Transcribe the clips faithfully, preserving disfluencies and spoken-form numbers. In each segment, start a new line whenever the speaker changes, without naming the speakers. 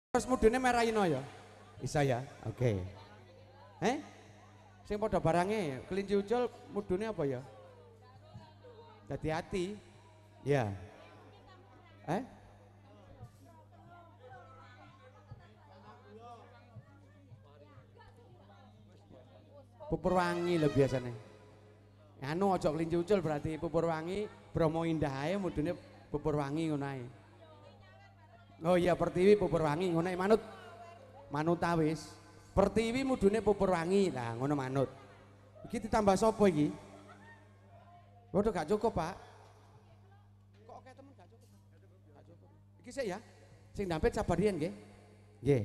Terus mudune merah ino ya? Bisa ya? Oke. Okay. Eh? Sing padha barange, kelinci ucul mudune apa ya? Hati-hati. Ya. Eh? Pupur wangi lho biasanya. Anu ojo kelinci ucul berarti pupur wangi, Bromo Indah ae mudune pupur wangi ngono ae. Oh iya Pertiwi pupur wangi ngono ae manut. Manut wis. Pertiwi mudune pupur wangi. Nah, ngono manut. Iki ditambah sapa iki? Waduh gak cukup, Pak. Kok oke temen gak cukup? Gak cukup. Iki sik ya. Sing dampet sabar riyen nggih. Nggih.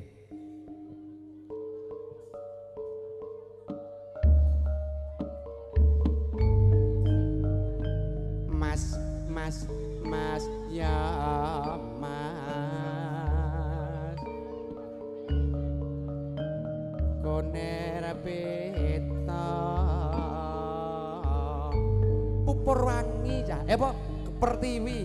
Mas, mas, mas, ya mas. Koner peta Pupur wangi cah. Eh apa? Pertiwi.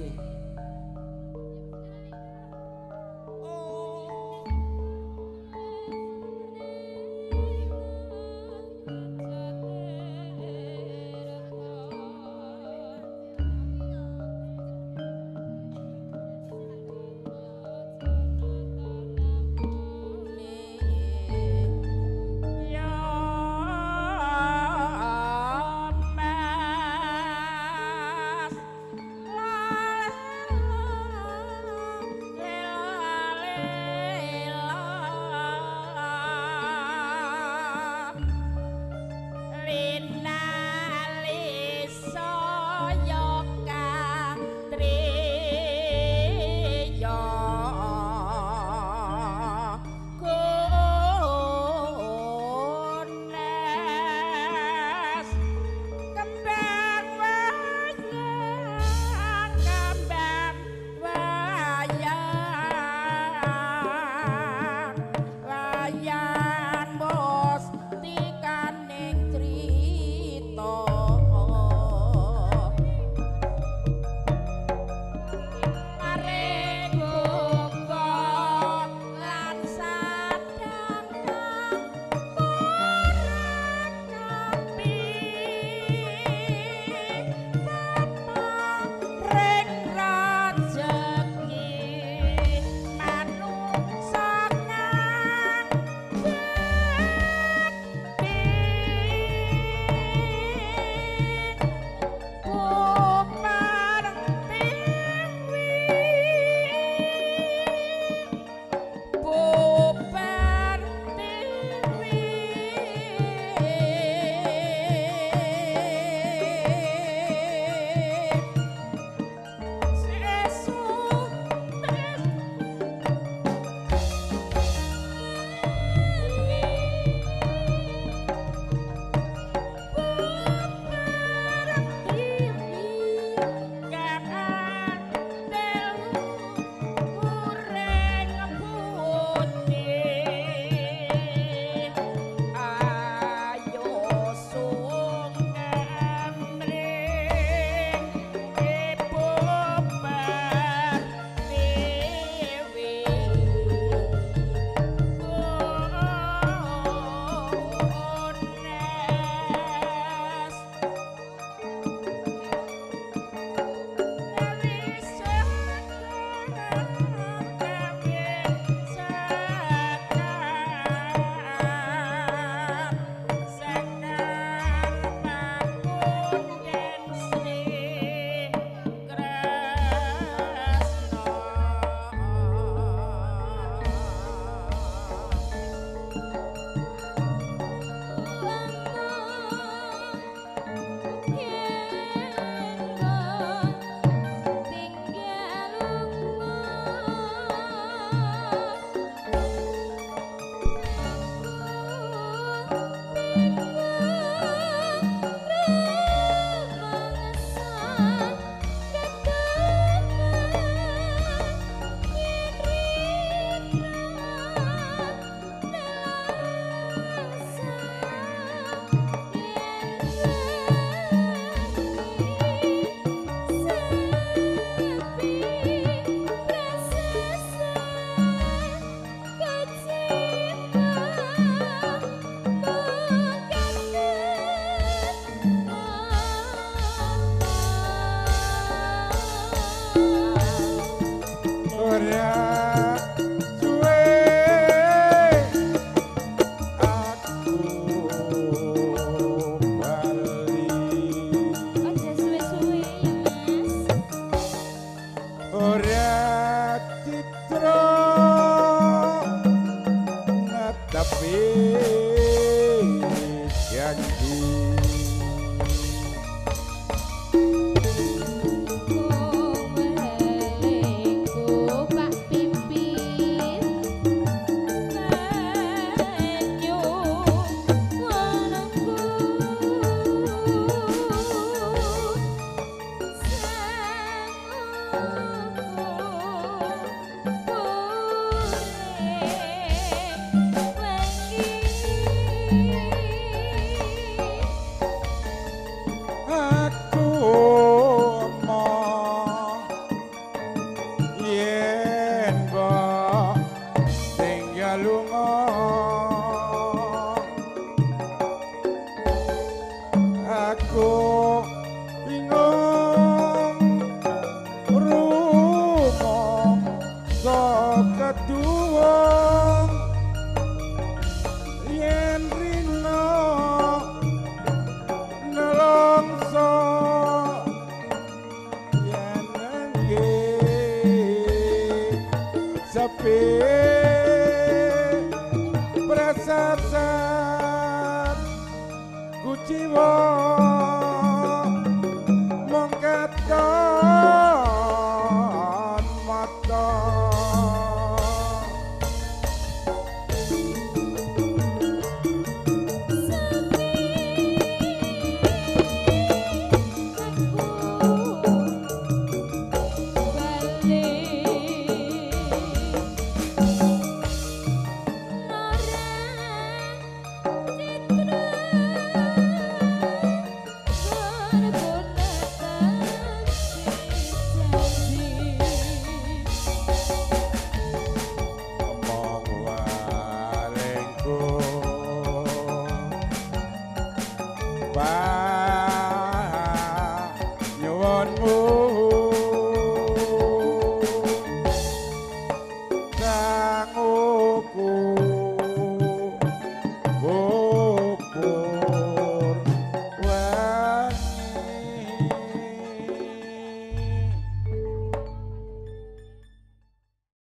suwun.